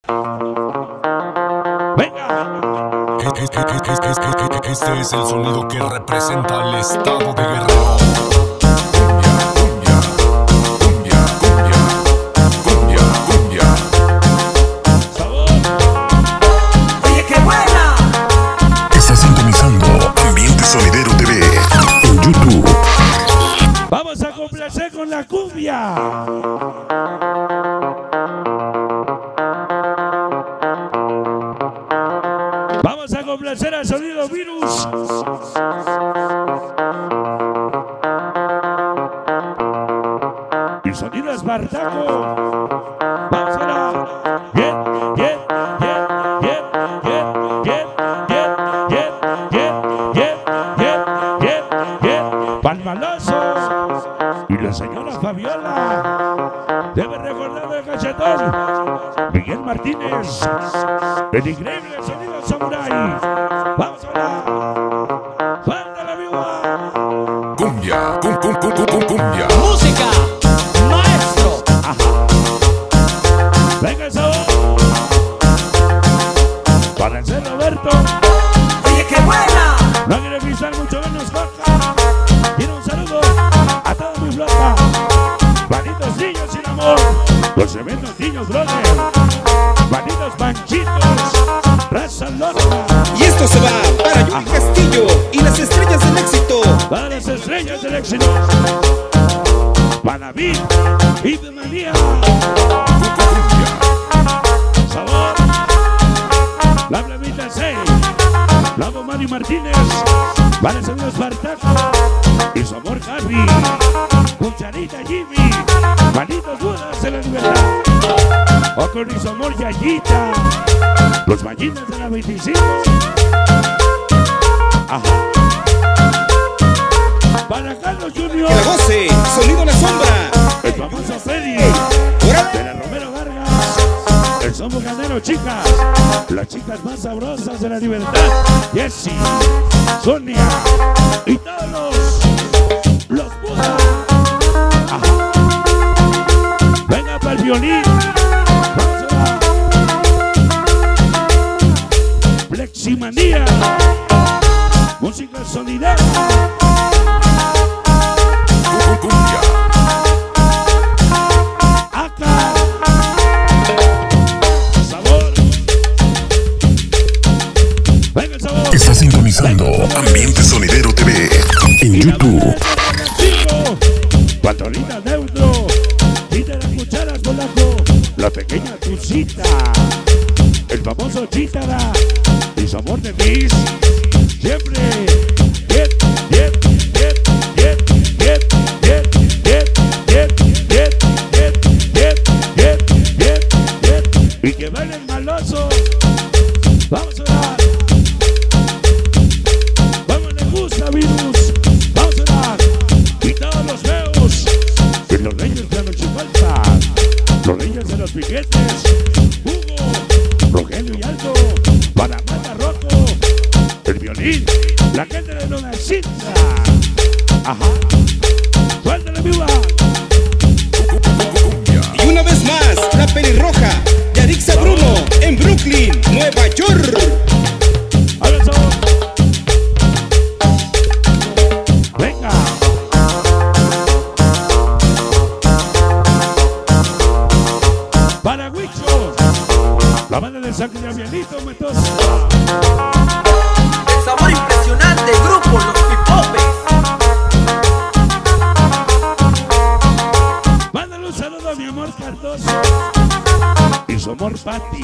Venga. Este es el sonido que representa el estado de Guerrero. Cumbia, cumbia, cumbia, cumbia, cumbia. ¡Sabor! ¡Oye, qué buena! Estás sintonizando Ambiente Sonidero TV en YouTube. Vamos a complacer con la cumbia. Vamos a complacer al sonido Virus. Y sonido Espartaco. Vamos a la. Bien, bien, bien, bien, bien, bien, bien, bien, bien, bien, bien, bien, bien. Palmalazo. Y la señora Fabiola debe recordar de cachetón. Miguel Martínez. El increíble sonido Samurai. Vamos a la. ¡Falta la viva! Cumbia, cumbia. ¡Música! ¡Maestro! Venga el sabor. Para el ser Roberto. ¡Oye, qué buena! No quiere pisar mucho menos Jorge. Tiene un saludo a toda mi flota. Manitos niños sin amor. Los tremendos niños brother. Manitos panchitos. Raza loca. Y esto se va para Yuri Castillo y las estrellas del éxito. Para las estrellas del éxito. Para David y de Manía. Sabor. La Blavita 6. Lavo Mario Martínez. Para el señor Espartaco. Y su amor Javi. Cucharita Jimmy. Manitos dudas de la libertad. O con su amor Yayita. Los ballines de la 25. Ajá. Para Carlos Junior. Que la goce, sonido La Sombra. El famoso Freddy. ¡Órale! De la Romero Vargas. El Somos Ganero, chicas. Las chicas más sabrosas de la libertad. Jessie, Sonia y todos los Budas. Ajá. Venga para el violín. Vamos a la Fleximanía. Música sonidera. Cumbia. Acá. Sabor. Venga el sabor. Está sintonizando Ambiente Sonidero TV en YouTube. Patrolita neutro. Quita las cucharas, polaco. La pequeña Tucita. El famoso Chítara. Y su amor de Miss. Siempre. Bien, bien, bien, bien, bien, bien, bien, bien, bien, bien, bien, bien, bien, bien. Y que bailen maloso. Vamos a dar. Vamos, le gusta Virus. Vamos a dar. Y todos los feos. Y los reyes de la Nochipalpa. Los reyes de los piquetes. Hugo, Rogelio y Aldo. Para Mata Rojo. El violín. La gente de Lona Cinta. Ajá. Suéltale viva. Y una vez más, la pelirroja Yarixa Bruno en Brooklyn, Nueva York. A ver, sabor. Venga. Para Huicho. La banda de San Gabrielito Metosa. El sabor impresionante, grupo Los Pipopes. Mándale un saludo a mi amor Cardoso y su amor Pati.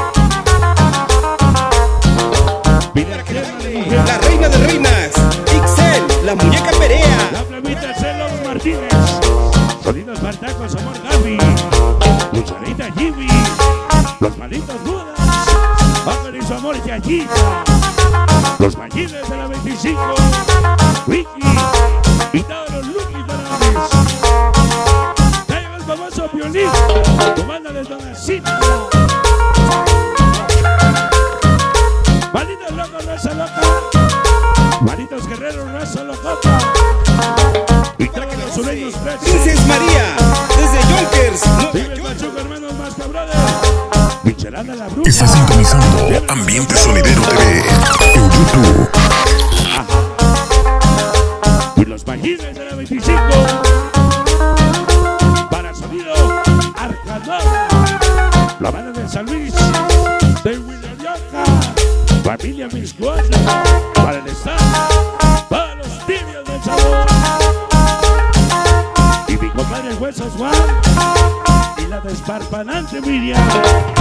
Para que la baile la reina de reinas, Ixel, la muñeca Perea. La Blavita Celos Martínez. Sonido Espartaco, su amor Gaby. Lucharita Jimmy. Los malitos Budas. Ángel y su amor Yayita. Los ballines de la 25. Vicky. Y todos los Lucky Faranes. Traigan el famoso violín. Tu banda de Donacita. Malitos locos, raza loca. Malitos guerreros, raza locota. Y traigan los sureños Princess María, desde Yonkers, Nueva Vive el York. Pachuca, hermanos más cabrones. Michelada banda La Bruja. Está sintonizando Ambiente Sonidero TV en YouTube. Y los Magines de la 25. Para sonido Arcanola. La banda de San Luis. De William Yoka. Familia Miscuatla. Para el estado. Para los tibios del sabor. Y mi compadre el Huesos Juan. Y la desparpanante Miriam.